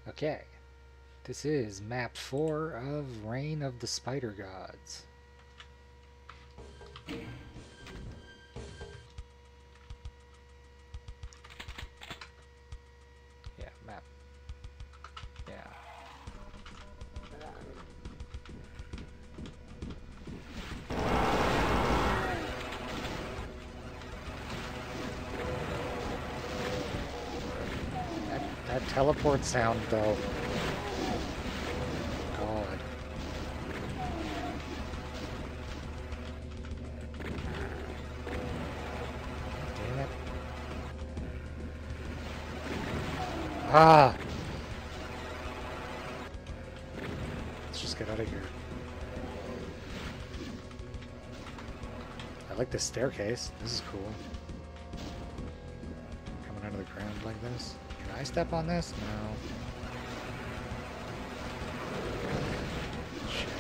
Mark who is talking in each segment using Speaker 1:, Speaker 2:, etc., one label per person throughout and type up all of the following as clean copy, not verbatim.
Speaker 1: Okay, this is map 4 of Reign of the Spider Gods. Yeah, map. Yeah. That teleport sound, though. God. Damn it. Ah! Let's just get out of here. I like this staircase. This is cool. Coming out of the ground like this. Can I step on this? No. Shit.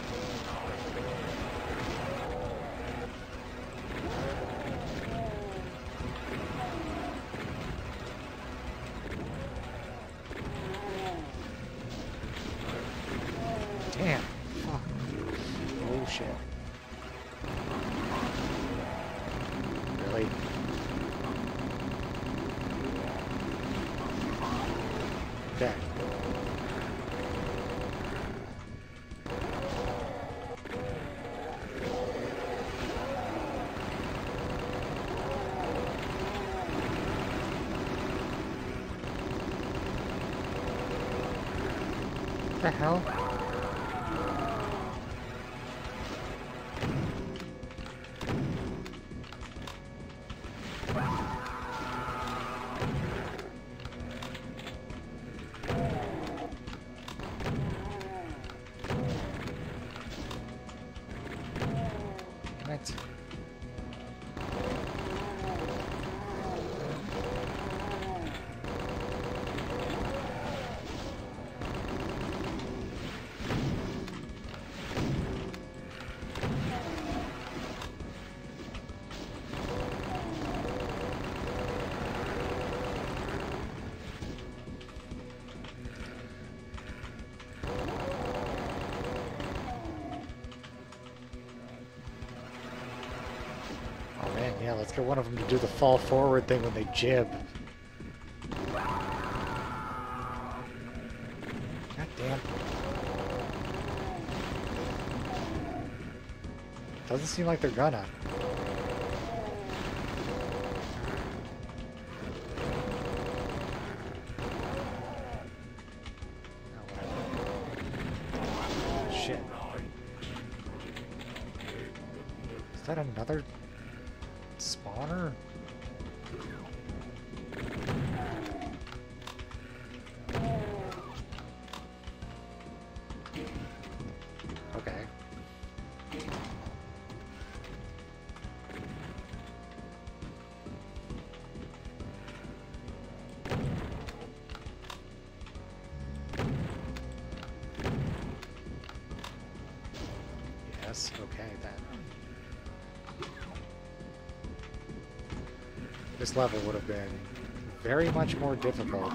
Speaker 1: Damn. Fuck. Oh shit. Really? Okay. What the hell? Damn it. Oh man, yeah, let's get one of them to do the fall forward thing when they jib. God damn. Doesn't seem like they're gonna. Oh, whatever. Shit. Is that another spawner? Okay. Yes, okay then. This level would have been very much more difficult.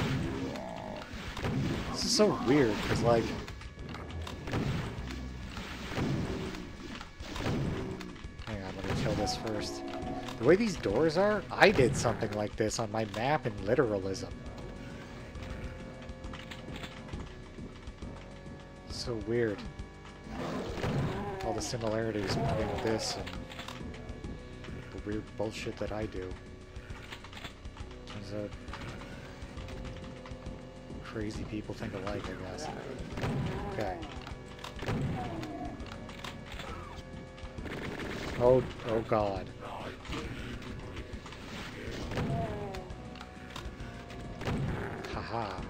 Speaker 1: This is so weird, because like... Hang on, let me kill this first. The way these doors are, I did something like this on my map in Literalism. So weird. All the similarities between this and the weird bullshit that I do. Turns out crazy people think alike, I guess. Okay. Oh god. Haha.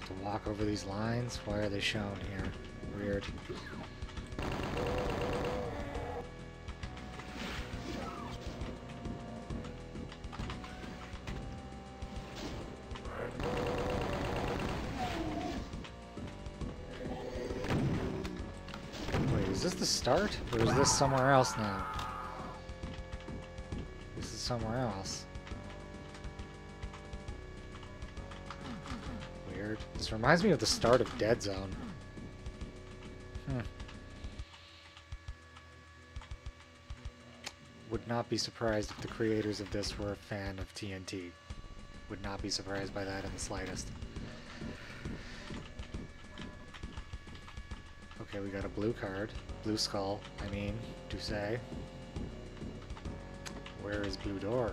Speaker 1: to walk over these lines? Why are they shown here? Weird. Wait, is this the start? Or is this somewhere else now? This is somewhere else. Weird. This reminds me of the start of Dead Zone. Would not be surprised if the creators of this were a fan of TNT. Would not be surprised by that in the slightest. Okay, we got a blue card. Blue skull, I mean, to say. Where is blue door?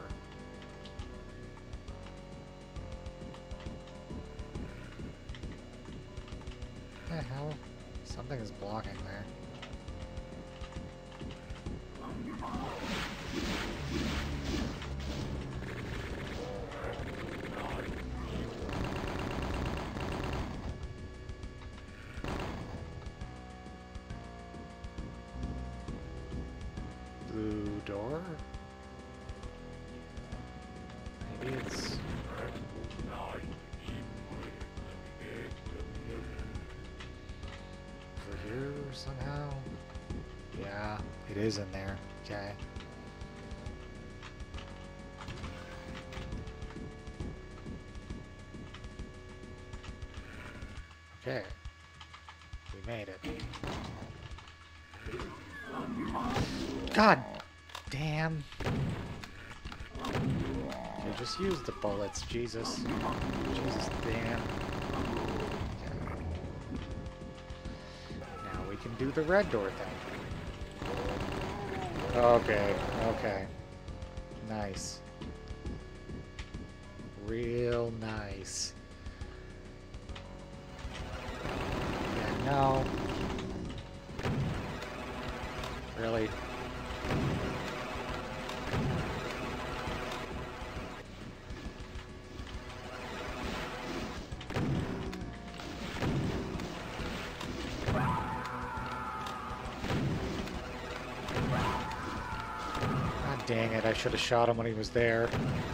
Speaker 1: What the hell? Something is blocking there. Blue door? Maybe it's... over here somehow? Yeah, it is in there. Okay. Okay. We made it. God damn. Okay, just use the bullets, Jesus. Jesus damn. Okay. Now we can do the red door thing. Okay, okay. Nice. Real nice. Yeah, no. Really? God dang it, I should have shot him when he was there.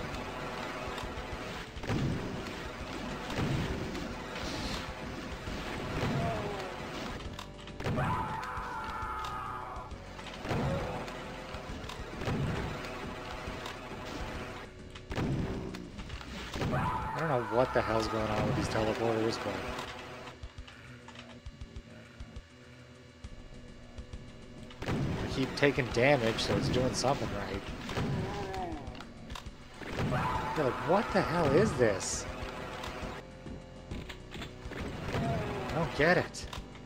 Speaker 1: I don't know what the hell's going on with these teleporters, but... I keep taking damage, so it's doing something right. You're like, what the hell is this? I don't get it.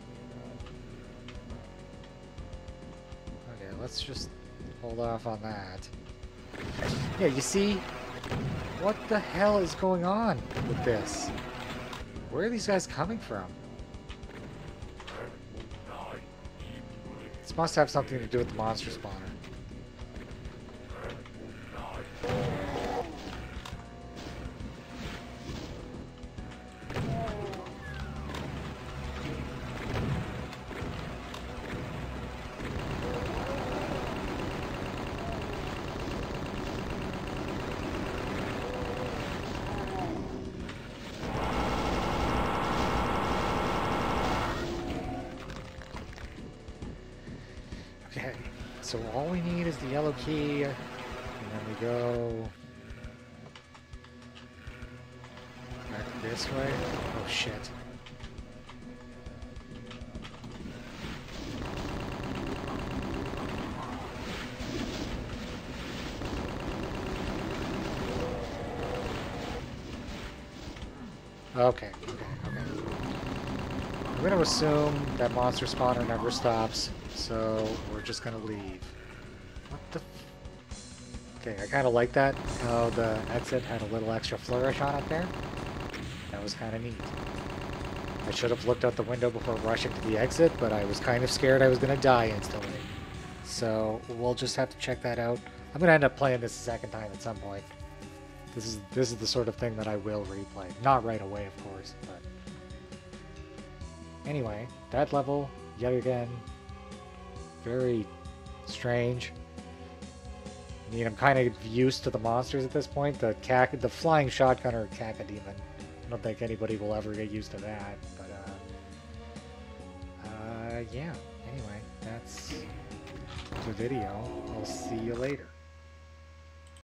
Speaker 1: Okay, let's just hold off on that. Yeah, you see? What the hell is going on with this? Where are these guys coming from? This must have something to do with the monster spawner. Okay, so all we need is the yellow key, and then we go back this way. Oh shit. Okay, okay, okay. I'm gonna assume that monster spawner never stops. So, we're just gonna leave. What the okay, I kinda like that, how the exit had a little extra flourish on it there. That was kinda neat. I should have looked out the window before rushing to the exit, but I was kind of scared I was gonna die instantly. So, we'll just have to check that out. I'm gonna end up playing this a second time at some point. This is the sort of thing that I will replay. Not right away, of course, but Anyway, that level, yet again, very strange. I mean, I'm kind of used to the monsters at this point. The flying shotgunner Cacodemon. I don't think anybody will ever get used to that. But yeah. Anyway, that's the video. I'll see you later.